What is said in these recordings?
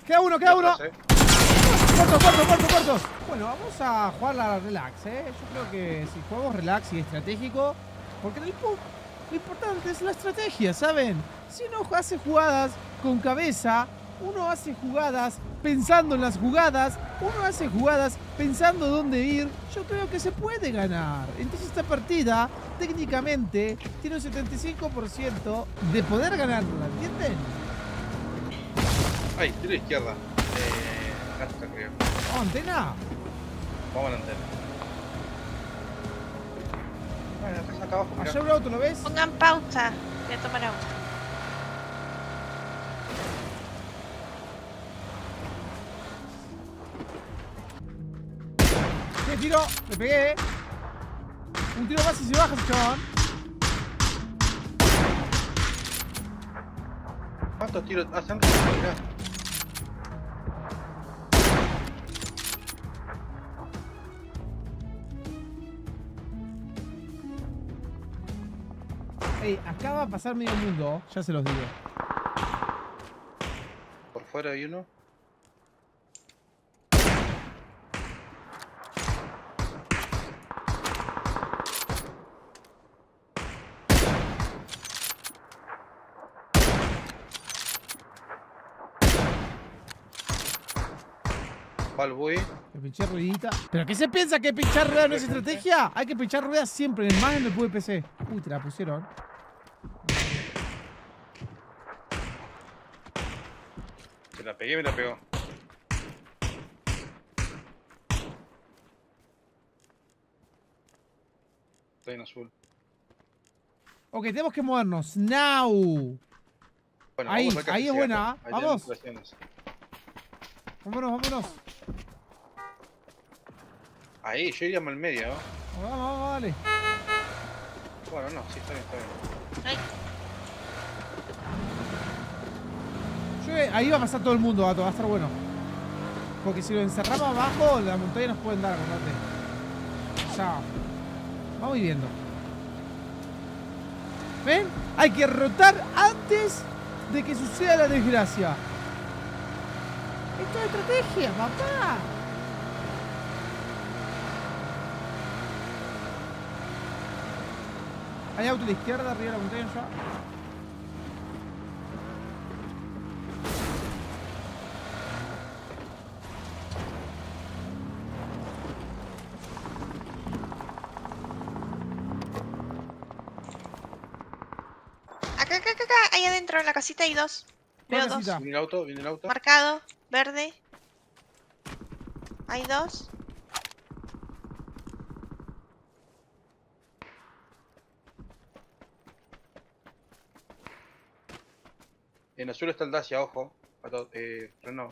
Queda uno, queda uno. Atrás, Muerto. Bueno, vamos a jugar la relax, Yo creo que si jugamos relax y estratégico, porque en el PUBG lo importante es la estrategia, ¿saben? Si uno hace jugadas con cabeza, uno hace jugadas pensando en las jugadas, uno hace jugadas pensando dónde ir, yo creo que se puede ganar. Entonces esta partida, técnicamente, tiene un 75% de poder ganarla, ¿entienden? Ay, tiro a la izquierda. Casca, creo. Oh, antena. Vamos a la antena. Bueno, acá abajo, mirá. Allá un auto, ¿lo ves? Pongan pausa. Voy a tomar agua. ¿Qué tiro? Le pegué. Un tiro más y se baja ese chabón. ¿Cuántos tiros hacen? Mirá. Ey, acá va a pasar medio mundo, ya se los digo. Por fuera hay uno. Va el buey. Que pinché ruedita. ¿Pero qué se piensa que pinchar ruedas no es estrategia? Hay que pinchar ruedas siempre, más en el PvP. Uy, te la pusieron. Se la pegué, me la pegó. Estoy en azul. Ok, tenemos que movernos. Now. Bueno, Ahí, vamos a ahí es buena, Ahí vamos. tenemos presiones. Vámonos. Ahí, yo iría más al medio, ¿no? Vamos, dale. Bueno, no, sí, está bien. Ay, Ahí va a pasar todo el mundo, gato, va a estar bueno. Porque si lo encerramos abajo, la montaña nos pueden dar, acordate. Ya. Vamos viendo. ¿Ven? Hay que rotar antes de que suceda la desgracia. Esto es estrategia, papá. Hay auto a la izquierda, arriba de la montaña ya. acá. Ahí adentro en la casita hay dos. Veo ¿Cuál dos. casita? Viene el auto. Marcado, verde. Hay dos. En azul está el Dacia, ojo. Renault.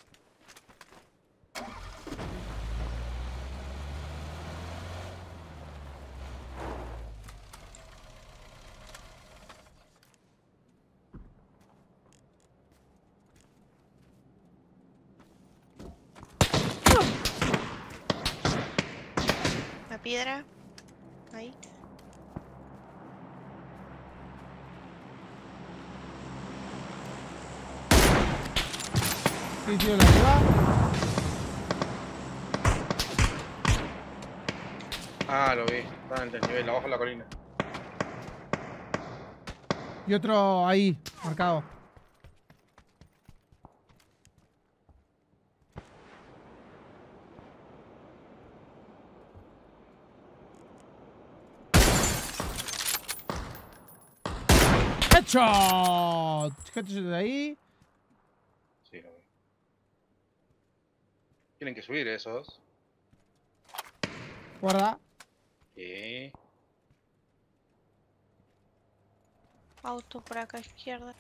La piedra. Ahí. Sí, tío, la arriba. Ah, lo vi. Está en el desnivel, abajo en la colina. Y otro ahí, marcado. ¡Headshot! Headshot de ahí. Sí, lo vi. Tienen que subir esos. Guarda. Sí. Auto por acá a izquierda.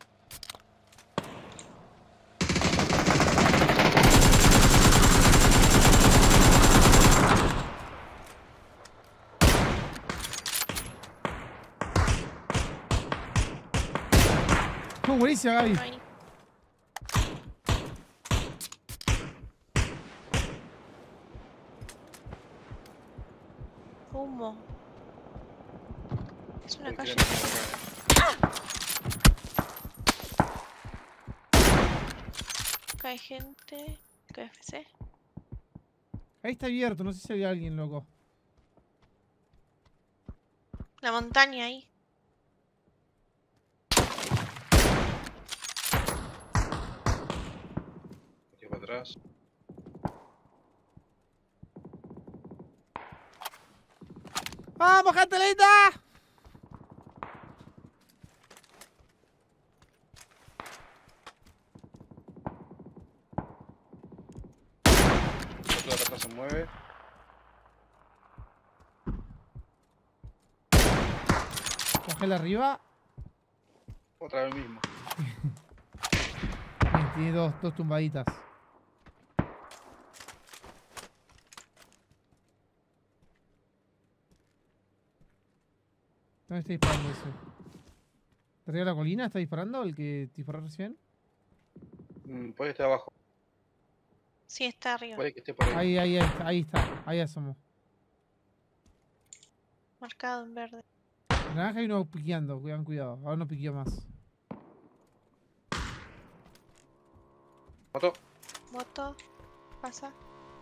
Buenísima, Gaby. Ahí. Humo. Es una calle. Ok. hay gente. KFC. Ahí está abierto, no sé si hay alguien, loco. La montaña ahí. Aquí para atrás. ¡Vamos, gente linda! Otro de atrás se mueve. Cogela arriba. Otra vez mismo. Bien, tiene dos tumbaditas. ¿Dónde está disparando ese? ¿De arriba de la colina está disparando el que disparó recién? Puede estar abajo. Sí, está arriba. Puede que esté por ahí. Ahí está. Ahí asomó. Marcado en verde. En naranja hay uno piqueando, cuidado. Ahora no piqueó más. Moto. Moto. Pasa.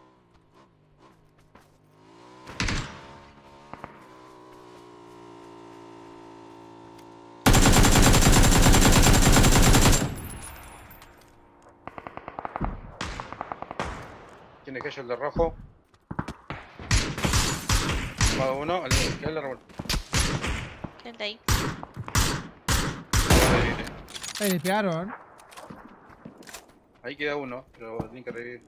Tiene que el de rojo. Tomado uno, el árbol. Quédate ahí. Ahí le pegaron. Ahí queda uno, pero tiene que revivir.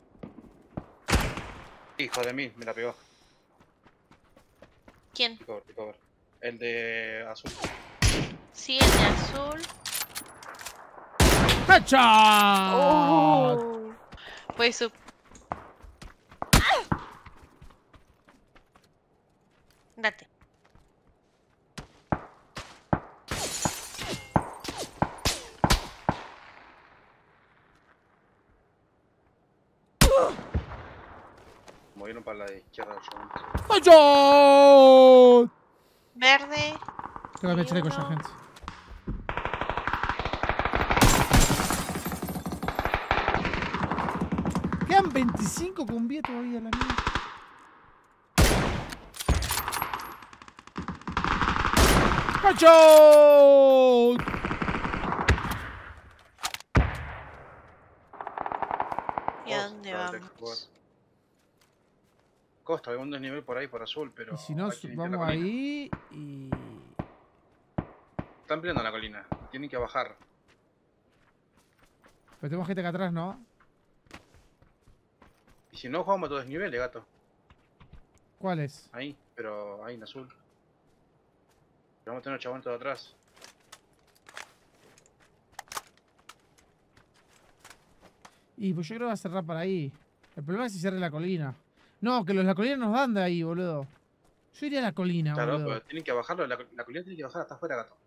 Hijo de mí, me la pegó. ¿Quién? Recover. El de azul. Sí, el de azul. ¡Headshot! Oh. Pues su... Date. Movieron para la izquierda. ¡Headshot! Verde. Tengo que Y chaleco ya, uno. gente. Quedan 25 con vida todavía, la mía. ¡Headshot! ¿Y a dónde vamos? Costa, hay un desnivel por ahí, por azul, pero... Y si no, hay que limpiar la vamos colina. ahí y... Están peleando la colina, tienen que bajar. Pero tenemos gente acá atrás, ¿no? Y si no, jugamos a todo desnivel, gato. ¿Cuál es? Ahí, pero ahí en azul. Pero vamos a tener chabón todo atrás. Y pues yo creo que va a cerrar para ahí. El problema es si cierre la colina. No, que los de la colina nos dan de ahí, boludo. Yo iría a la colina, Claro, boludo. pero tienen que bajarlo, la colina tiene que bajar hasta afuera, gato.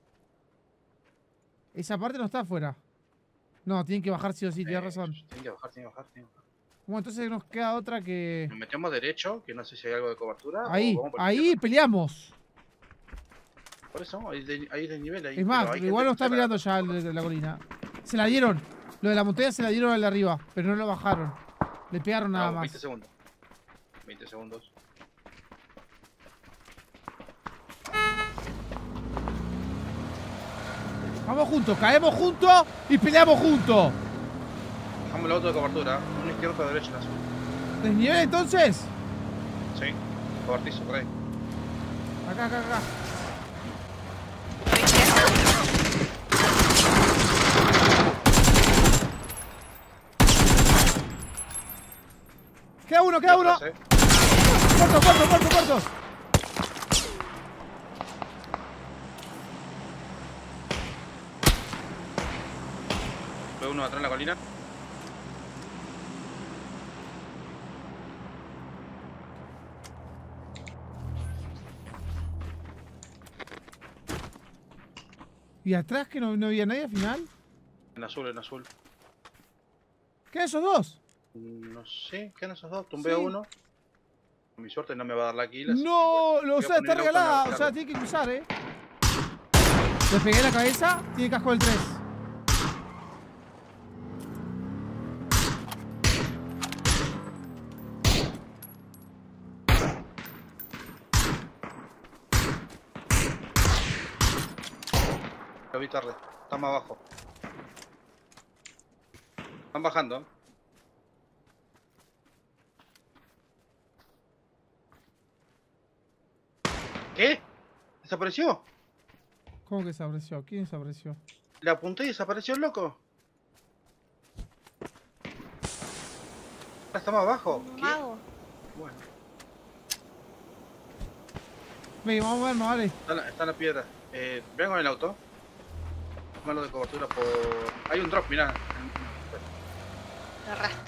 Esa parte no está afuera. No, tienen que bajar sí o sí, tienes razón. Tienen que bajar. Bueno, entonces nos queda otra que... Nos metemos derecho, que no sé si hay algo de cobertura. Ahí, o vamos por ahí izquierda. peleamos. Por eso, ahí es desnivel ahí. Es más, pero hay igual gente no está que se mirando ya el de la colina. Se la dieron. Lo de la montaña se la dieron al de arriba, pero no lo bajaron. Le pegaron nada Vamos, más. 20 segundos. 20 segundos. Vamos juntos, caemos juntos y peleamos juntos. Dejamos la otra de cobertura. Una izquierda, otra derecha en azul. ¿Desnivel entonces? Sí, cobertizo por ahí. Acá. Queda uno. Atrás, Corto. Veo uno atrás en la colina. ¿Y atrás que no había nadie al final? En azul. ¿Qué esos dos? No sé, ¿qué eran esos dos? Tumbé a Sí. uno. Con mi suerte no me va a dar la kill. así que, No, bueno, o voy a sea, poner está el auto en la regalada. O sea, izquierda. tiene que cruzar, Le pegué la cabeza, tiene casco del 3. vi tarde. Están más abajo. Están bajando. ¿Qué? ¿Desapareció? ¿Cómo que desapareció? ¿Quién desapareció? Le apunté y desapareció el loco. Ahora está más abajo. Un ¿Qué? mago. Bueno, Ven, vamos a vernos, vale. está en la piedra. Ven con el auto. Malo de cobertura por... Hay un drop, mirá. Lo arrastro.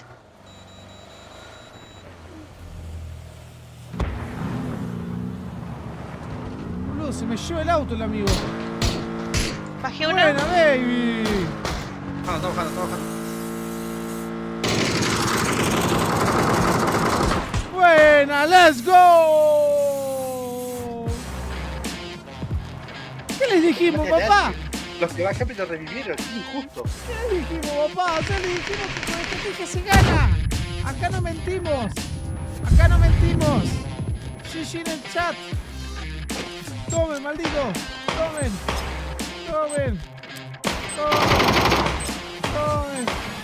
Boludo, se me lleva el auto el amigo. Bajé una. Buena, baby. Está bajando. Buena, let's go. ¿Qué les dijimos, papá? Los que bajan te revivieron, es injusto. ¿Qué les dijimos, papá? Ya les dijimos que con estrategia se gana. Acá no mentimos. Acá no mentimos. GG en el chat. Tomen, maldito. Tomen. Tomen. Tomen. Tomen.